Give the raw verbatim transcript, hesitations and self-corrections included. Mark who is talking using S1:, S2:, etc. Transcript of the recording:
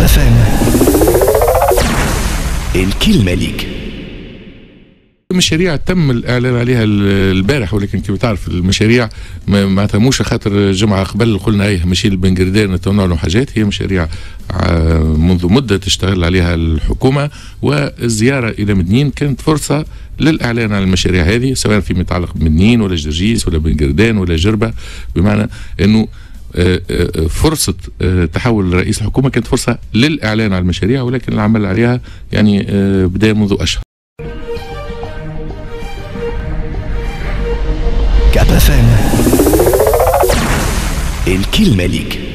S1: اف ام الكلمة ليك.
S2: مشاريع تم الاعلان عليها البارح، ولكن كما تعرف المشاريع ما تموش خاطر جمعه قبل قلنا ايه ماشي البنجردان نتناولوا حاجات. هي مشاريع منذ مده تشتغل عليها الحكومه، والزياره الى مدنين كانت فرصه للاعلان عن المشاريع هذه، سواء فيما يتعلق بمدنين ولا جرجيس ولا بنجردان ولا جربه، بمعنى انه فرصة تحول رئيس الحكومة كانت فرصة للإعلان عن المشاريع، ولكن العمل عليها يعني بدأ منذ أشهر.
S1: كاب اف ام الكلمة ليك.